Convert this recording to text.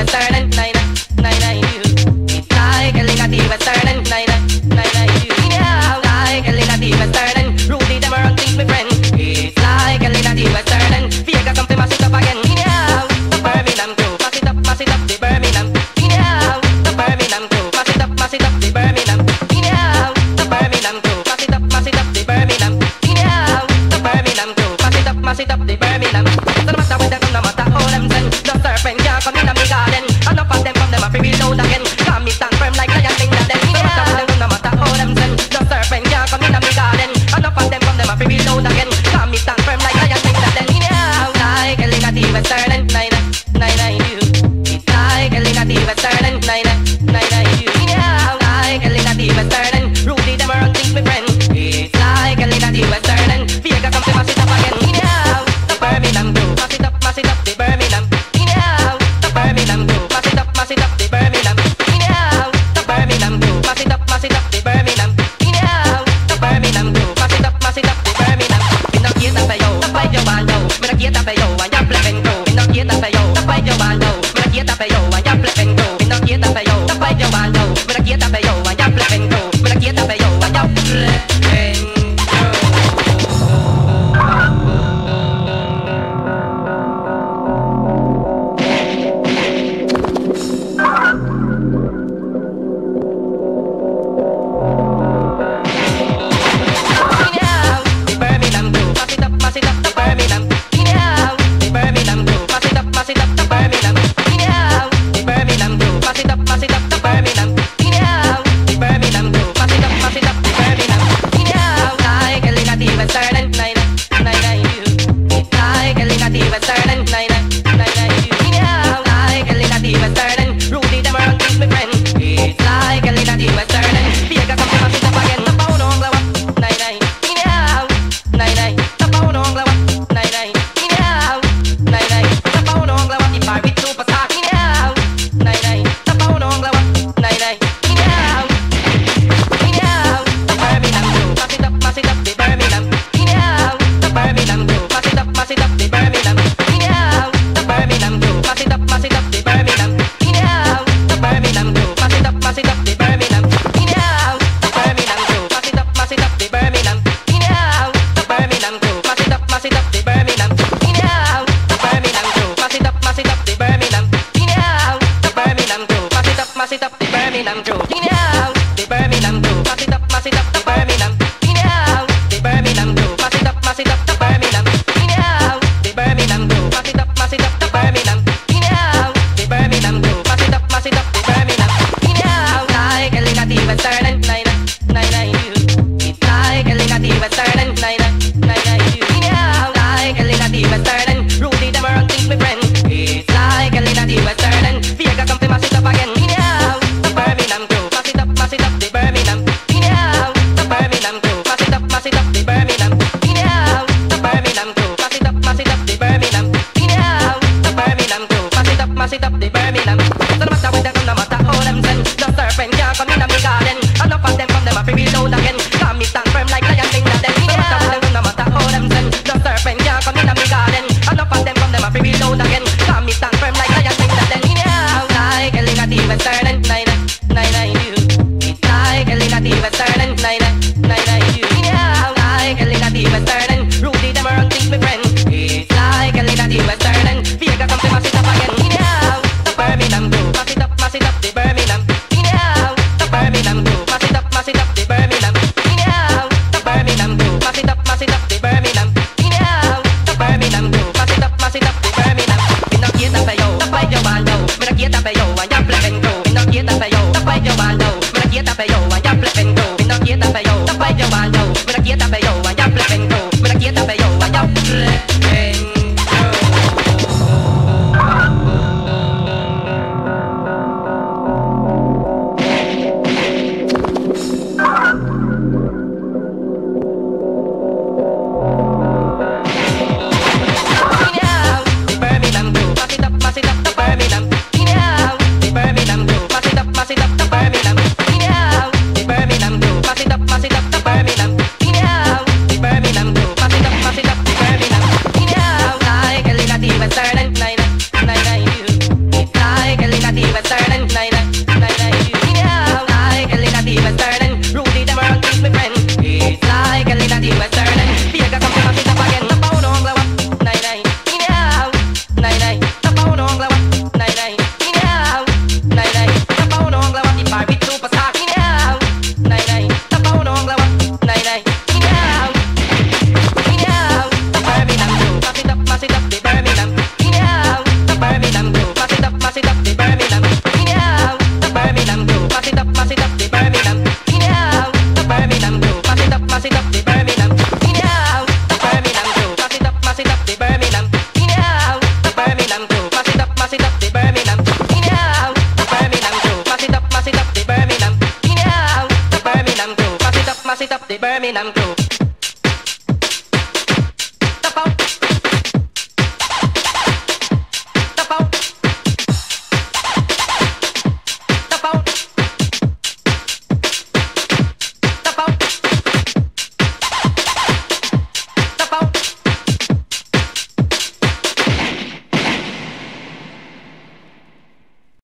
Western, nine, nine, nine, you. It's like a Linati Western, nine, nine, nine, you. Yeah, like a Linati Western, Rudy them around think me friend. It's like a Linati Western, Vegas come to mash it up again. Yeah, the Birmingham crew, mash it up the Birmingham. Yeah, the Birmingham crew, mash it up the Birmingham. Yeah, the Birmingham crew, mash it up the Birmingham. Yeah, the Birmingham crew, mash it up the Birmingham. So no matter where they come, no matter how them send, no serpent can't come in a me garden. Enough of them from them a free reload again. Come me stand firm like lion thing that them. No matter where they come, no matter how them send, no serpent can't come in a me garden. Enough of them from them a free reload again. Come me stand firm like lion thing that them. Yeah, like a Linati Western, nine, nine, nine, you. It's like a Linati Western, nine, nine, nine, you. Yeah, like a Linati Western, Rudy them around think me friend. It's like a Linati Western, Vegas come to mash it up again. Yeah, the Birmingham crew, mash it up the Birmingham. Yeah, the Birmingham crew, mash it up the Birmingham. Yeah, the Birmingham crew, mash it up the Birmingham. Yeah, the Birmingham crew, mash it up the Birmingham. Me no cater for you, fight your band out. Me no cater for you, and you're flipping crew. Me no cater for you, fight your band out. Me no cater for you, and you're flipping crew. Me no cater for you, fight your band out. Me no cater for you, and you're flipping crew. Me no cater for you, and you're flipping crew. Birmingham. I'm through.